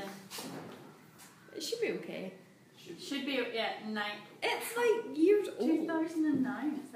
It should be okay. Should be, yeah, 9. It's like years old. 2009.